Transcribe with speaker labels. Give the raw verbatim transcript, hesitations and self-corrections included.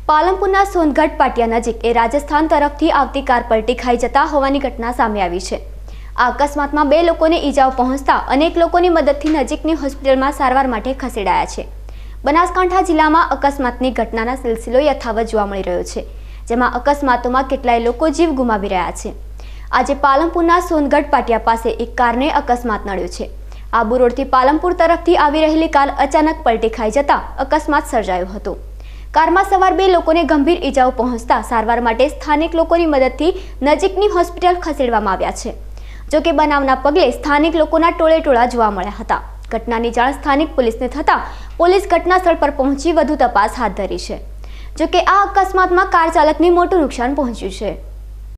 Speaker 1: પાલનપુરના સોનગઢ પાટિયા નજીક એ રાજસ્થાન તરફથી આવતી કાર પલટી ખાઈ જતા હોવાની ઘટના સામે આવી છે। આ અકસ્માતમાં બે લોકોને ઈજાઓ પહોંચતા અનેક લોકોની મદદથી નજીકની હોસ્પિટલમાં સારવાર માટે ખસેડાયા છે। બનાસકાંઠા જિલ્લામાં અકસ્માતની ઘટનાના સિલસિલો યથાવત જોવા મળી રહ્યો છે, જેમાં અકસ્માતોમાં કેટલાય લોકો જીવ ગુમાવી રહ્યા છે। આજે પાલનપુરના સોનગઢ પાટિયા પાસે એક કારને અકસ્માત નડ્યો છે। આબુ રોડથી પાલનપુર તરફથી આવી રહેલી કાર અચાનક પલટી ખાઈ જતા અકસ્માત સર્જાયો હતો। કારમાં સવાર બે લોકોને ગંભીર ઈજાઓ પહોંચતા સારવાર માટે સ્થાનિક લોકોની મદદથી નજીકની હોસ્પિટલ ખસેડવામાં આવ્યા છે। જો કે બનાવના પગલે સ્થાનિક લોકોના ટોળે ટોળા જોવા મળ્યા હતા। ઘટનાની જાણ સ્થાનિક પોલીસને થતાં પોલીસ ઘટના સ્થળ પર પહોંચી વધુ તપાસ હાથ ધરી છે। જો કે આ અકસ્માતમાં કાર ચાલકને મોટું નુકસાન પહોંચ્યું છે।